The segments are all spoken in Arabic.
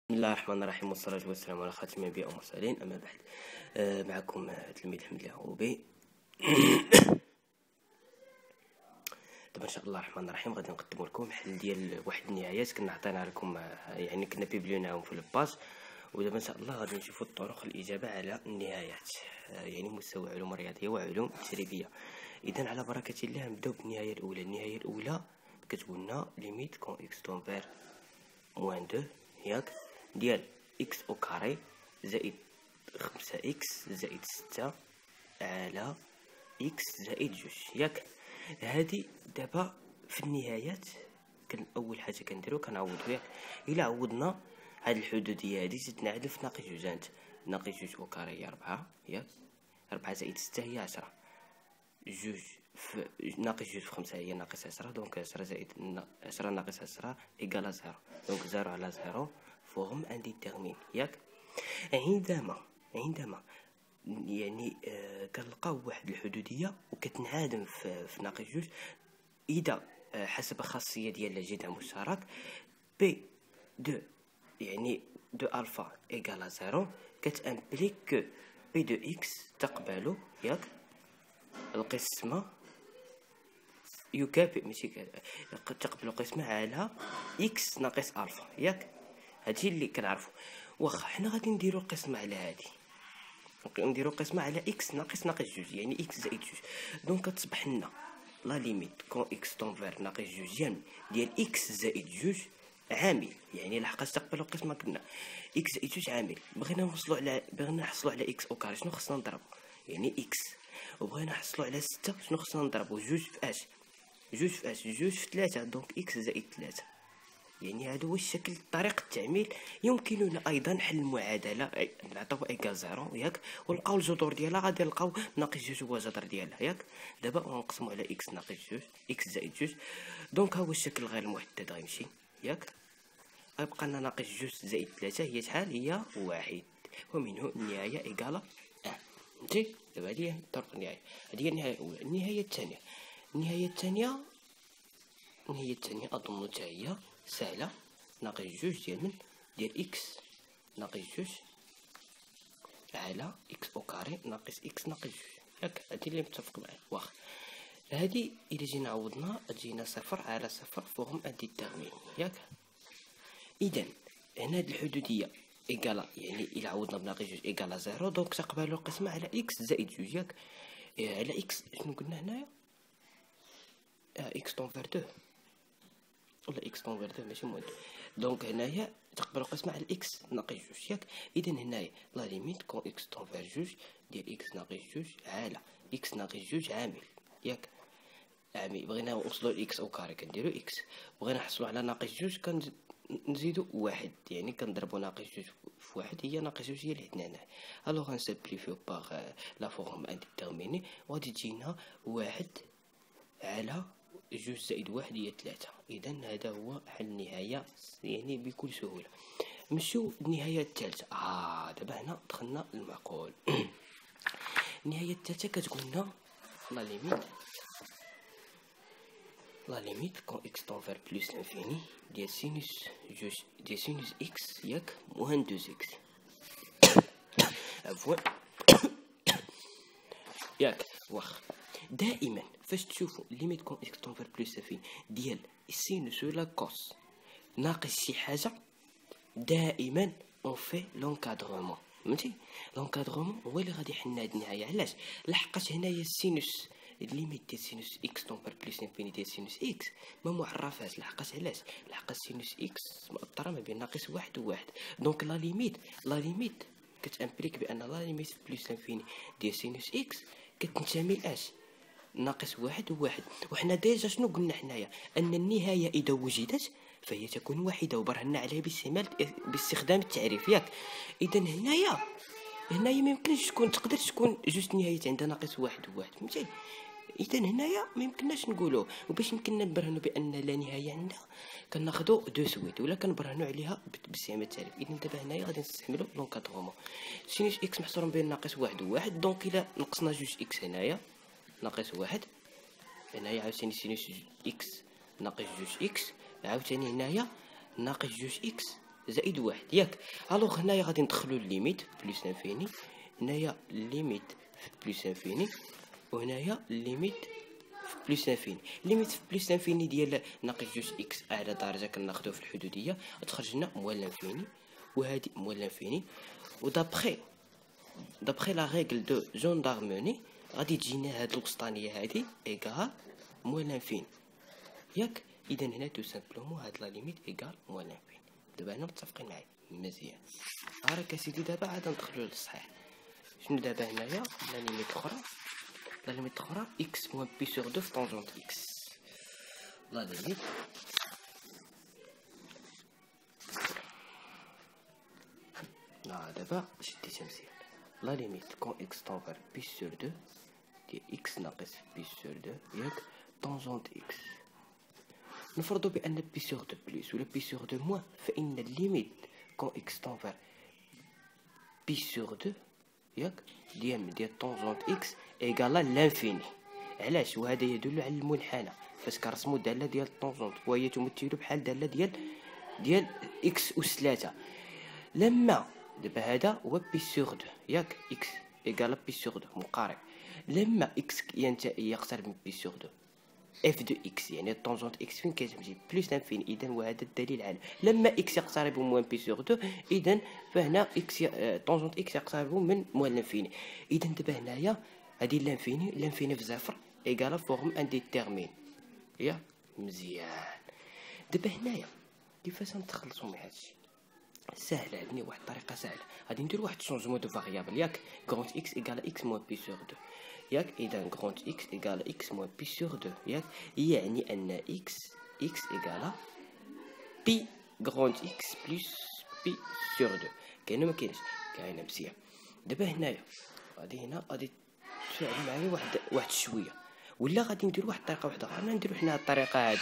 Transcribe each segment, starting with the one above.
بسم الله الرحمن الرحيم، والصلاة والسلام على خاتم الأنبياء والمرسلين. أما بعد، معكم تلميذ حمد اليعقوبي. دابا إن شاء الله الرحمن الرحيم غادي نقدم لكم حل ديال واحد النهايات كنا عطينا لكم، يعني كنا بيبليوناهم في الباج. ودابا إن شاء الله غادي نشوفوا طرق الإجابة على النهايات، يعني مستوى علوم الرياضية وعلوم تجريبية. إذا على بركة الله نبداو بالنهاية الأولى. النهاية الأولى كتقول لنا ليميت كون إكس تونفير موان دو، ياك، ديال إكس أو كاري زائد 5 إكس زائد 6 على إكس زائد 2، ياك. هادي دابا في النهايات كان أول حاجة كنديرو كنعوضو، ياك. إلا عوضنا هاد الحدودية هادي زدنا عدل في ناقص جوجانت. ناقص جوج أو كاري هي 4، ياك. 4 زائد 6 هي 10. جوج في ناقص جوج في 5 هي ناقص 10، دونك 10 زائد 10 ناقص 10 إيكالا 0، دونك 0 على 0 فورم انديتيرمين، ياك. عندما يعني كنلقاو واحد الحدودية وكتنعدم في ناقص جوج، إذا حسب خاصية ديال الجذع مشترك بي دو، يعني دو ألفا إيكالا 0، كتامبليك كو بي دو إكس تقبل، ياك، القسمة يكافئ، ماشي تقبل القسمة على إكس ناقص ألفا، ياك. هادشي اللي كنعرفو. واخا حنا غادي نديرو القسمة على هادي، نديرو قسمة على إكس ناقص جوج، يعني إكس زائد جوج. دونك كتصبح لنا لا ليميت كون إكس تونفير ناقص جوج يعني ديال إكس زائد جوج عامل، يعني لحقاش تقبلو القسمة قلنا إكس زائد جوج عامل. بغينا نحصلو على إكس أو كاري، شنو خصنا نضربو؟ يعني إكس. وبغينا نحصلو على 6، شنو خصنا نضربو؟ جوج في اش، جوج في 3، دونك إكس زائد 3. يعني هذا هو الشكل، طريقة التعميل. يمكننا أيضا حل المعادلة، نعطيو إيكال 0، ياك، ونلقاو الجذور ديالها، غادي نلقاو ناقص جوج هو الجذر ديالها، ياك. دابا غنقسمو على إكس ناقص جوج، إكس زائد جوج، دونك ها هو الشكل غير المحدد غيمشي، ياك. غيبقى لنا ناقص جوج زائد 3 هي شحال؟ هي 1، ومنه النهاية إيكالا 1. فهمتي؟ دابا هادي هي طرق النهاية، هادي هي النهاية الأولى. النهاية الثانية أظن حتى هي سهلة. ناقص جوج ديال إكس ناقص جوج على إكس أو كاري ناقص إكس ناقص جوج، ياك. هادي اللي متفق معايا. واخا هادي إلا جينا عوضنا تجينا 0 على 0 فورم انديتيرمين، ياك. إذا هنا هاد الحدودية إيكالا، يعني إلا عوضنا بناقص جوج إيكالا 0، دونك تقبلو القسمة على إكس زائد جوج، ياك. على إكس شنو قلنا هنايا؟ إكس طونفير 2 ولا إكس طونفير 2 ماشي مهم. دونك هنايا تقبلوا قسمة على إكس ناقص جوج، ياك. إذا هنايا لا ليميت كون إكس طونفير جوج ديال إكس ناقص جوج على إكس ناقص جوج عامل، ياك. عامل. بغينا نوصلو لإكس أو كاري كنديرو إكس، بغينا نحصلو على ناقص جوج كنزيدو واحد، يعني كنضربو ناقص جوج في واحد، هي ناقص جوج هي اللي عندنا هنايا. ألوغ غنسامبليفيو باغ لا فورم انديتيرميني، وغادي تجينا واحد على جوج زائد واحد هي 3. إذا هذا هو حل النهاية، يعني بكل سهولة. نمشيو النهاية الثالثة. دابا هنا دخلنا المعقول. النهاية الثالثة كتقول لنا لا ليميت كون إكس تونفير بلوس لانفيني ديال سينوس جوج ديال سينوس إكس، ياك، موان 2 إكس، عفوا. ياك. واخا دائما فاش تشوفوا ليميت كون إكس تونفير بلوس لانفيني ديال السينوس ولا كوس ناقص شي حاجة، دائما اون في لونكادرومون. فهمتي؟ لونكادرومون هو اللي غادي يحلنا هاد النهاية. علاش؟ لحقاش هنايا السينوس ليميت ديال سينوس إكس تونفير بلوس لانفيني ديال سينوس إكس ما معرفاش. لحقاش علاش؟ لحقاش سينوس إكس مأطرة ما بين ناقص واحد وواحد. دونك لا ليميت كتامبليك بأن لا ليميت بلوس لانفيني ديال سينوس إكس كتنتمي لاش؟ ناقص واحد وواحد. وحنا ديجا شنو قلنا حنايا؟ ان النهايه اذا وجدت فهي تكون واحده، وبرهنا عليها باستخدام التعريف، ياك. اذا هنايا ما يمكنش تقدر تكون جوج نهايات عندها ناقص واحد وواحد، فهمتي؟ اذا هنايا ما يمكنناش نقولوه. وباش يمكننا نبرهنوا بان لا نهايه عندها كناخذوا دو سويت ولا كنبرهنوا عليها باستعمال التعريف. اذا دابا هنايا غادي نستعملوا لونكادرومون. سينوس اكس محصور بين ناقص واحد وواحد، دونك الا نقصنا جوج اكس هنايا ناقص واحد، هنايا عاوتاني سينوس إكس ناقص جوج إكس، عاوتاني هنايا ناقص جوج إكس زائد واحد ياك. الوغ هنايا غادي ندخلو الليميت بلوس انفيني، هنايا ليميت في بلوس انفيني، وهنايا ليميت في بلوس انفيني. ليميت في بلوس انفيني ديال ناقص جوج اكس اعلى درجه كناخدوه في الحدوديه تخرج لنا موال انفيني، وهادي موال انفيني. ودابخي لا ريغل دو جون دارموني غادي تجينا هاد الوسطانيه هادي ايكال موال لانفيني ياك. اذا هنا تو سامبلومون هاد لا ليميت ايكال موال لانفيني. دابا هنا متفقين معايا مزيان. راك اسيدي دابا عاد ندخلو للصحيح. شنو دابا هنايا لا ليميت اخرى، لا ليميت اخرى اكس موان بي سور دو في طونجونت اكس. لا ليميت دابا شديتها مزيان. لا ليميت كون اكس طون فير بي سور دو ديال اكس ناقص بي سور دو ياك طونجونت اكس. نفرض بان بي سور دو بلس ولا بي سور دو موان، فان الليميت كون اكس طون فير بي سور دو ياك ديال طونجونت اكس ايكال لانفيني. علاش؟ وهذا يدل على المنحنى فاش كنرسمو الداله ديال الطونجونت وهي تمثل بحال داله ديال اكس اس 3. لما دابا هذا هو بي سور دو ياك اكس ايكال بي سور دو مقارب. لما اكس يقترب من بي سور دو اف دو اكس يعني طونجونت اكس فين كتمشي بلوس لانفيني، اذا وهذا الدليل على لما اكس يقترب من موان بي سور دو اذا فهنا اكس طونجونت اكس يقترب من موان لانفيني. اذا دابا هنايا هادي لانفيني في صفر ايكال فورم انديتيرمين يا مزيان. دابا هنايا كيفاش نتخلصوا من هادشي؟ سهله، عندي واحد الطريقه سهله. غادي ندير واحد شونجمون دو فاريابل ياك غروند اكس ايكال اكس موان بي سور دو ياك. اذا غروند اكس ايكال اكس موان بي سور دو ياك، يعني ان اكس ايكال بي غروند اكس بلس بي سور دو. كاينه ما كاينش؟ كاينه مزيان. دابا هنايا غادي تفاعلوا معايا واحد شويه، ولا غادي ندير واحد الطريقه واحده اخرى. نديرو حنا هاد الطريقه هادي.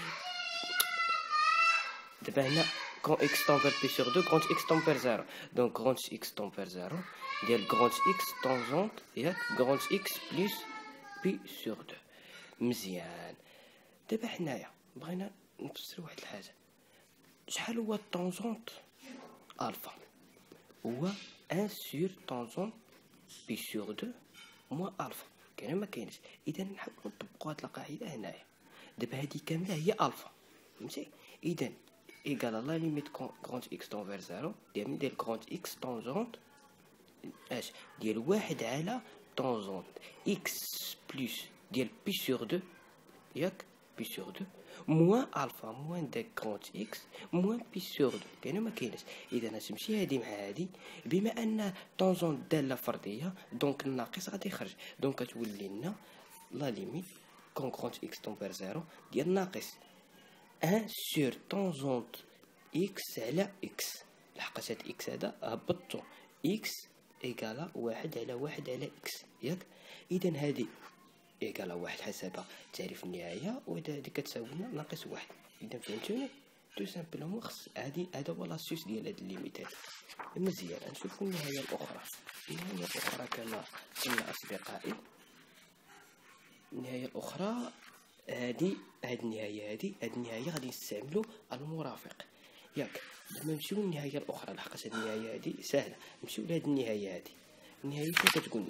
دابا هنا كون اكس طون فير بي سور دو غروند اكس طون فير زيرو، دونك غروند اكس طون فير زيرو ديال غروند اكس طونجونت ياك غروند اكس بلس بي سور دو. مزيان. دابا حنايا بغينا نفسرو واحد الحاجه. شحال هو الطونجونت الفا؟ هو 1 سور طونجونت بي سور دو موان الفا. كاين ما كاينش؟ اذا نحاولوا نطبقوا هاد القاعده هنايا. دابا هادي كامله هي الفا فهمتي؟ اذا ايكال لا ليميت غروند اكس طون فير زيرو ديال غروند اكس طونجونت اش ديال واحد على طونجونت اكس بلس ديال بي سور دو ياك بي سور دو موان الفا موان داك غروند اكس موان بي سور دو. كاينه ما كايناش؟ اذا تمشي هادي مع هادي، بما ان طونجونت داله فرديه دونك الناقص غادي يخرج، دونك كتولي لنا لا ليميت كون غروند اكس طون فير زيرو ديال ناقص 1 سور طونجونت اكس على اكس. لحقاش هاد اكس هذا هبطو اكس ايكالا واحد على واحد على اكس ياك. اذا هادي ايكالا واحد حسب تعريف النهايه، وهادي كتساوي لنا ناقص واحد. اذا فهمتوني؟ تو سامبلومون خص هذا هو لاسيوس ديال هاد الليميت هادي. مزيان. نشوفو النهايه الاخرى. النهايه الاخرى كما قلنا اصدقائي، النهايه الاخرى هاد النهايه غادي نستعملوا المرافق ياك. دابا نمشيو للنهايه الاخرى لحقاش هاد النهايه هادي سهله. نمشيو لهاد النهايه هادي. النهايه شنو كتقولنا؟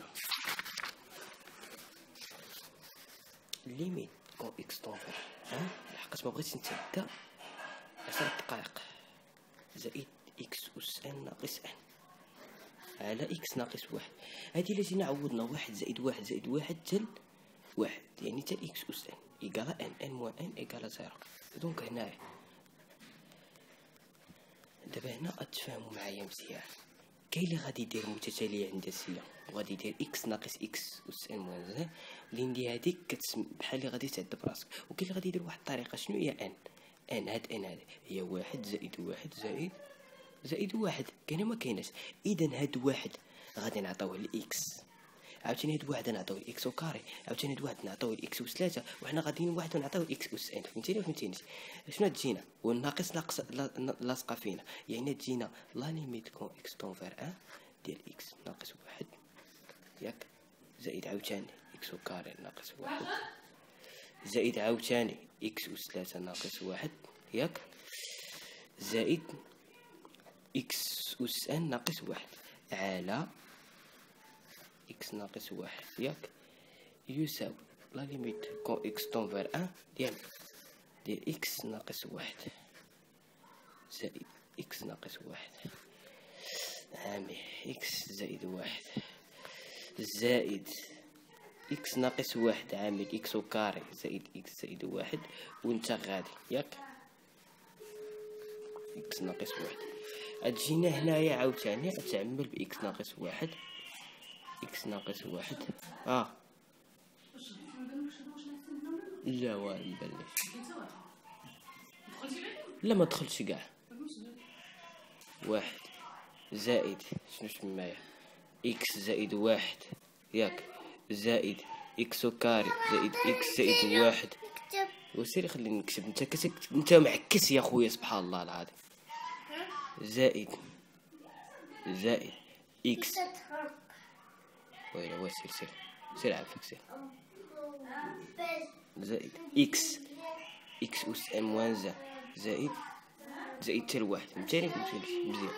ليميت كون اكس طون فير لحقاش ما بغيتش نتعدى 10 دقائق زائد اكس اس ان ناقص ان على اكس ناقص واحد. هادي الا جينا عوضنا واحد زائد واحد زائد واحد تل واحد يعني تل اكس اس ان ايكالا ان موان ان ايكالا زيرو. دونك هنايا دابا هنا اتفاهموا معايا مزيان. كاين اللي غادي يدير متتاليه هندسيه وغادي يدير اكس ناقص اكس اس ان موان زين، اللي ندي هذيك بحال اللي غادي تعد براسك. وكاين اللي غادي يدير واحد الطريقه. شنو هي ان هاد ان هذا هي واحد زائد واحد زائد واحد. كاينه ما كايناش؟ اذا هاد واحد غادي نعطيوه لاكس، عاوتاني هاد واحد نعطيوه اكس وكاري، عاوتاني هاد واحد نعطيوه اكس اس 3، وحنا غاديين واحد نعطيوه اكس اس ان. فهمتيني فهمتينيش؟ شنو تجينا والناقص لاصقه فينا، يعني تجينا لا ليميت كون اكس طون فير 1 ديال اكس ناقص واحد ياك زائد عاوتاني اكس وكاري ناقص واحد زائد عاوتاني اكس اس 3 ناقص واحد ياك زائد إكس أس أن ناقص واحد على إكس ناقص واحد ياك يساوي لا ليميت كون إكس طون فير أن ديال إكس ناقص واحد زائد إكس ناقص واحد عامل إكس زائد واحد زائد إكس ناقص واحد عامل إكس وكاري زائد إكس زائد واحد وانت غادي ياك إكس ناقص واحد. أتجينا هنايا عاوتاني أتعمل بإكس ناقص واحد إكس ناقص واحد لا والو مبانليش لا ما دخلتش كاع واحد زائد شنو تمايا إكس زائد واحد ياك زائد إكس كاري زائد إكس زائد واحد وسيري خليني نكتب انت معكس يا خويا سبحان الله العظيم زائد إكس ويلا سير عافاك سير زائد إكس أس أن موان زائد تال واحد فهمتيني مزيان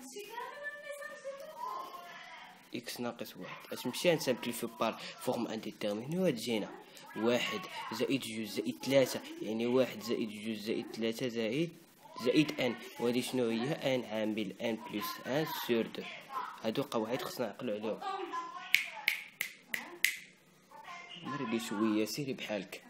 إكس ناقص واحد اش نمشي نسامبليفيو بار فورم انديتيرميني وتجينا واحد زائد جوج زائد ثلاثة يعني واحد زائد جوج زائد ثلاثة زائد ان وهادي شنو هي ان عامل ان بلس ان سور دو. هادو قواعد خصنا نعقلو عليهم. مرقي شويه سيري بحالك.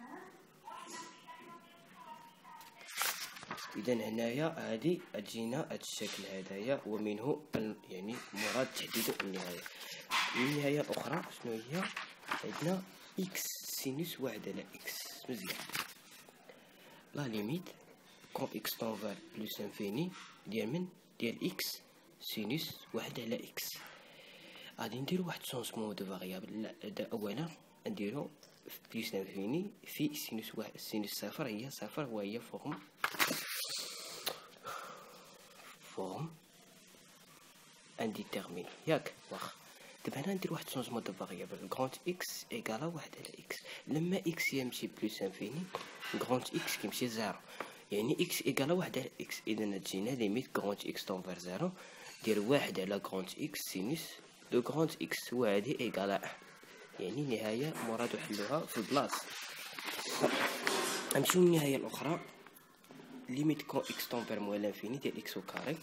اذا هنايا هادي تجينا هاد الشكل هدايا ومنه يعني مراد تحديد النهايه الاخرى شنو هي عندنا اكس سينوس واحد على اكس مزيان لا ليميت كون اكس طون فار بلوس انفيني ديال اكس سينوس واحد على اكس. غادي نديرو واحد شونجمون دو فاريابل. اولا نديرو بلوس انفيني في سينوس واحد سينوس صفر هي صفر وهي فورم انديتيرميني ياك واخا. دابا هنا ندير واحد شونجمون دو فاريابل غرانت اكس ايكالا واحد على اكس. لما اكس يمشي بلوس انفيني غرانت اكس كيمشي زيرو يعني اكس ايكالا واحد على اكس. اذا تجينا ليميت غرانت اكس طون فير زيرو دير واحد على غرانت اكس سينوس دو غرانت اكس وهادي ايكالا يعني نهايه مراد حلوها في البلاص. نمشيو للنهايه الاخرى ليميت كون اكس طون فير موان لانفيني ديال اكس او كاري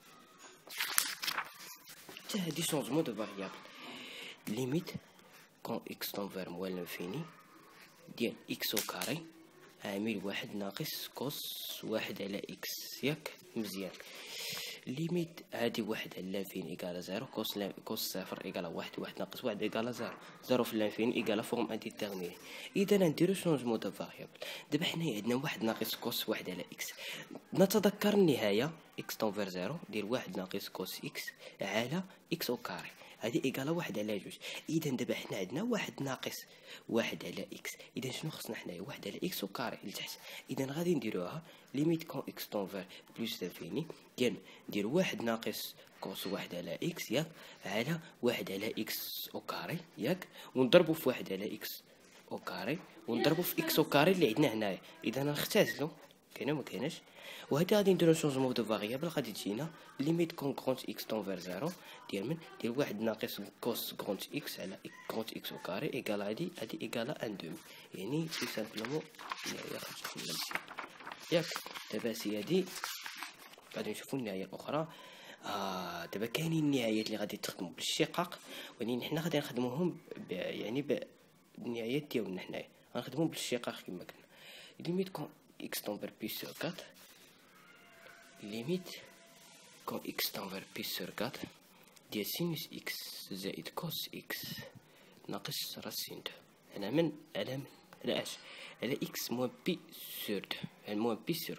حتى هادي شونجمون دو فاريابل ليميت كون اكس طون فير موان لانفيني ديال اكس او كاري عامل واحد ناقص كوس واحد على اكس ياك مزيان. ليميت هادي واحد على لانفيني ايكالا زيرو كوس صفر ايكالا واحد ناقص واحد ايكالا زيرو زيرو في لانفيني ايكالا فورم انديتيرميني. اذا نديرو شونجمون دو فاريابل. دابا حنايا عندنا واحد ناقص كوس واحد على اكس. نتذكر النهايه اكس طون فير زيرو دير واحد ناقص كوس اكس على اكس او كاري هادي ايكالا واحد على جوج. اذا دابا حنا عندنا واحد ناقص واحد على اكس. اذا شنو خصنا حنايا واحد على اكس وكاري لتحت. اذا غادي نديروها ليميت كون اكس طون فير بلوس انفيني ديال ندير واحد ناقص كوس واحد على اكس ياك على واحد على اكس او كاري ياك ونضربو في واحد على اكس او كاري ونضربو في اكس او كاري اللي عندنا هنايا. اذا نختزلو كاينه ما كايناش. وهذا غادي نديرو شونجمون دو فاريابل غادي تجينا ليميت كون غرانت اكس طون فير زيرو ديال واحد ناقص كوس غرانت اكس على غرانت اكس او كاري ايكال هادي ايكالا ان دومي يعني سي سامبلومون يا خرجت ياك. دابا سي هادي غادي نشوفو النهايه الاخرى. دابا كاينين النهايات اللي غادي تخدموا بالشقاق ولكن حنا غادي نخدموهم يعني بالنهايات ديالنا حنايا غنخدموهم بالشقاق كما قلنا. ليميت كون اكس طون فير بي سور 4 ليميت كون اكس طون فير بي سور 4 ديال سينوس اكس زائد كوس اكس ناقص راسين دو على اش على اكس موان بي سور دو يعني موان بي سور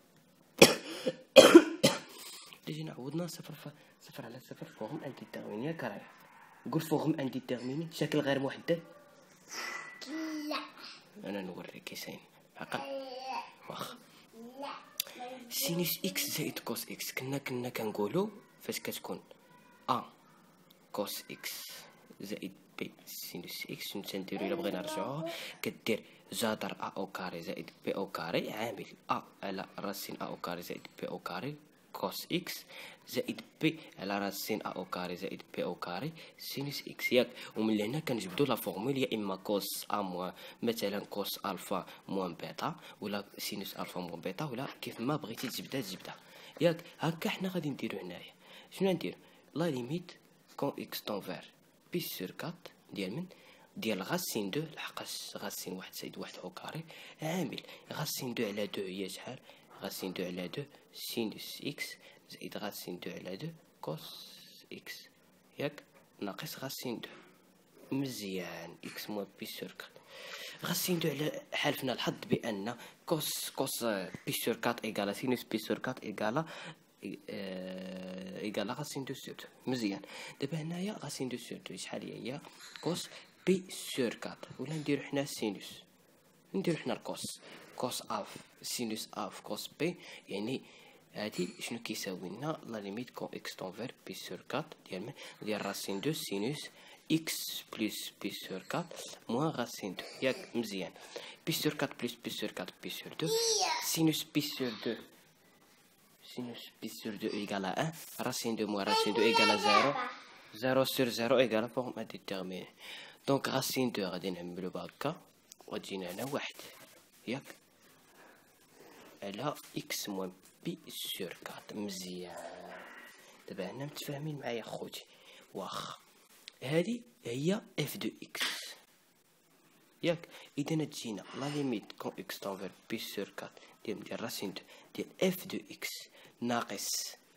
4. ديجا عوضنا صفر على صفر فورم انديتيرميني كراي. قول فورم انديتيرميني شكل غير محدد. لا انا نوريك كيساين عقل واخا. سينوس اكس زائد كوس اكس كنا كنقولوا فاش كتكون ا كوس اكس زائد بي سينوس اكس شنو تنديرو الا بغينا نرجعوها كدير جذر ا او كاري زائد بي او كاري عامل ا على راسين ا او كاري زائد بي او كاري كوس اكس زائد بي على راس سين ا او كاري زائد بي او كاري سينوس اكس ياك. ومن هنا كنجبدو لا فورمول، يا اما كوس ا موان مثلا كوس الفا موان بيتا، ولا سينوس الفا موان بيتا، ولا كيف ما بغيتي تجبدها ياك. هكا حنا غادي نديرو هنايا. شنو ندير؟ لا ليميت كون اكس طونفير بي سور 4 ديال غاسين دو، لحقاش غاسين واحد زائد واحد او كاري عامل غاسين دو على 2 هي شحال؟ غاسين دو على 2 سينوس اكس زائد غاسين دو على 2 كوس اكس ياك، ناقص غاسين دو. مزيان، اكس موان بي سور 4. غاسين دو على حالفنا الحظ بان كوس بي سور 4 ايكالا سينوس بي سور 4 ايكالا غاسين دو سور 2. مزيان. دابا هنايا غاسين دو سور 2 شحال هي؟ كوس بي سور 4. ولا نديرو حنا سينوس، نديرو حنا كوس اف سينوس اف كوس بي، يعني هادي شنو كيساوي لنا؟ لا ليميت كون اكس طونفير بي سور 4 ديال راسين دو سينوس اكس بلس بي سور 4 موان راسين دو ياك. مزيان. بي سور 4 بلس بي سور 4 بي سور 2 سينوس بي سور 2 ايكال 1 راسين دو موان راسين دو ايكال 0 sur 0 ايكال فورم ديتيرميني. دونك راسين دو غادي نعملو بهكا وتجينا هنا واحد ياك على اكس موان بي سور 4. مزيان. دابا هنا متفاهمين معايا خوتي؟ واخا هادي هي اف دو اكس ياك. اذا تجينا لا ليميت كون اكس طونفير بي سور 4 ديال راسين ديال اف دو اكس ناقص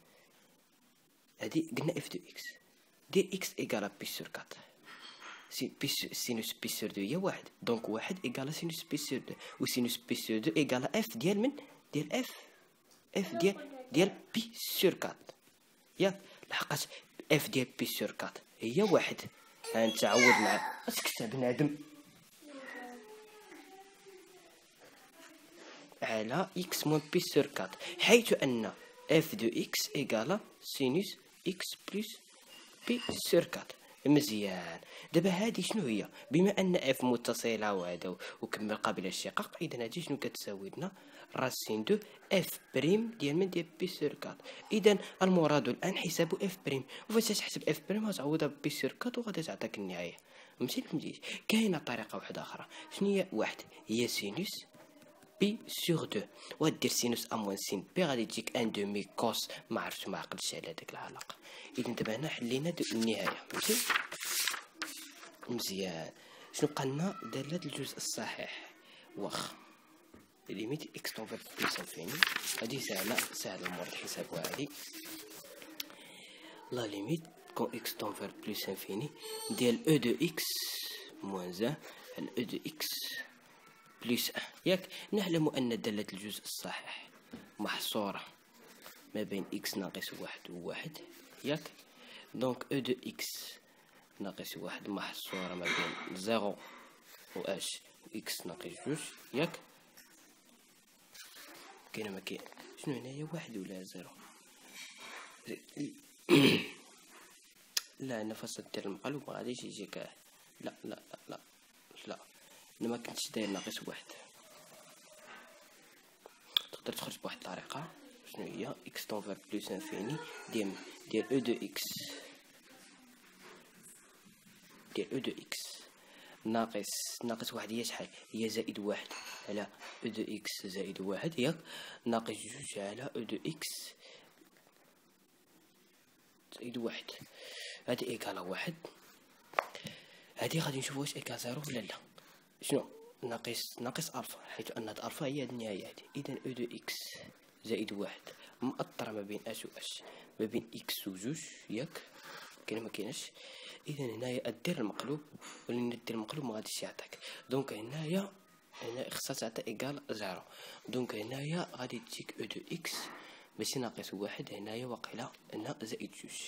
هادي قلنا اف دو اكس ديال اكس ايكالا بي سور 4 سينوس بي سور 2 هي واحد، دونك واحد ايكالا سينوس بي سور 2، و سينوس بي سور 2 ايكالا اف ديال من؟ ديال اف ديال بي سور 4 ياك. لحقاش اف ديال بي سور 4 هي واحد. انت عوض معايا، اسكت بنادم. على اكس موان بي سور 4، حيث ان اف دو اكس ايكالا سينوس اكس بلس بي سور 4. مزيان. دابا هادي شنو هي؟ بما ان اف متصله وهذا وكمل قابله للشقاق، اذا هادي شنو كتساوي لنا؟ راسين دو اف بريم ديال من؟ ديال بي سور 4. اذا المراد الان حساب اف بريم، وفاش تحسب اف بريم غتعوضها بي سور 4 وغادي تعطيك النهايه. فهمتي؟ كاينه طريقه واحده اخرى. شنو هي؟ واحد هي سينوس بي سور 2 ودير سينوس ا موان سين بي غادي تجيك ان دومي كوس. ما عرفتش ما عقلتش على داك العلاقه. اذا دابا هنا حلينا النهايه. فهمتي؟ مزيان. شنو بقى لنا؟ داله الجزء الصحيح. واخا ليميت اكس طونفير بلس انفيني هادي سهله الامور تحسبوها. هادي لا ليميت كون اكس طونفير بلس انفيني ديال او دو اكس موان 1 على او دو اكس بلس 1 ياك. نعلم ان دالة الجزء الصحيح محصورة ما بين اكس ناقص واحد وواحد ياك. دونك او دو اكس ناقص واحد محصورة ما بين 0 و اش و اكس ناقص جوج ياك. كاينه ما كاين؟ شنو هنايا واحد ولا 0؟ لا انا فاش دير المقلوب ما غاديش يجيك. لا لا لا لا لا، انا ما كنتش داير ناقص واحد. تقدر تخرج بواحد الطريقه. شنو هي؟ اكس طونفير بلس انفيني ديال او دو اكس ناقص واحد هي شحال؟ هي زائد واحد على او دو اكس زائد واحد ياك، ناقص جوج على او دو اكس زائد واحد. هادي ايكالا واحد. هادي غادي نشوفو واش ايكال 0 ولا لا. شنو؟ ناقص الفا، حيث ان الفا هي النهايه هادي. اذا او دو اكس زائد واحد مأطرة ما بين اش و اش، ما بين اكس و جوج ياك. كاين ما كايناش؟ اذا هنايا دير المقلوب، ولين دير المقلوب ما غاديش يعطيك. دونك هنا خصها تعطي ايكال 0. دونك هنايا غادي تجيك او دو اكس ماشي ناقص واحد، هنايا واقيلا هنا زائد جوج.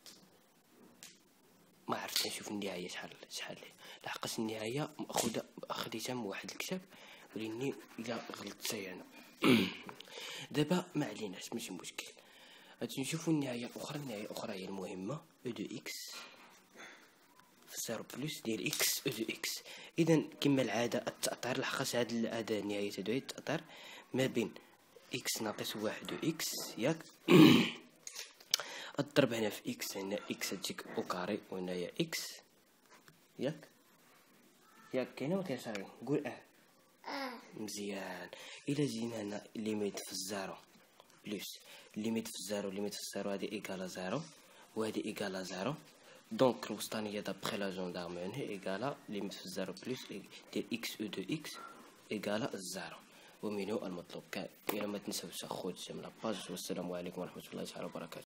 ما عرفت نشوف النهايه شحال لحقاش النهايه خديتها من واحد الكتاب وليني الا غلطت انا. دابا ما عليناش ماشي مشكل. غادي نشوفوا النهايه الاخرى هي المهمه. او دو اكس في 0 بلس ديال اكس او دو اكس. اذا كما العاده التاثير لحقاش هذا نهايه هادو التاثير ما بين اكس ناقص واحد و اكس ياك. الضرب هنا في اكس، هنا اكس تجيك او كاري وهنايا اكس، ياك كاينه ولا كاينش؟ قول مزيان. الا جينا هنا ليميت في الزيرو بلس ليميت في الزيرو، ليميت في الزيرو هادي ايكالا زيرو وهادي ايكالا زيرو، دونك الوسطانيه دابخي لا جوندارمون هي ايكالا ليميت في الزيرو بلس ديال اكس او دو اكس ايكالا الزيرو، ومنو المطلوب. كان الى ما تنساوش اخوت جمله باج، والسلام عليكم ورحمه الله تعالى وبركاته.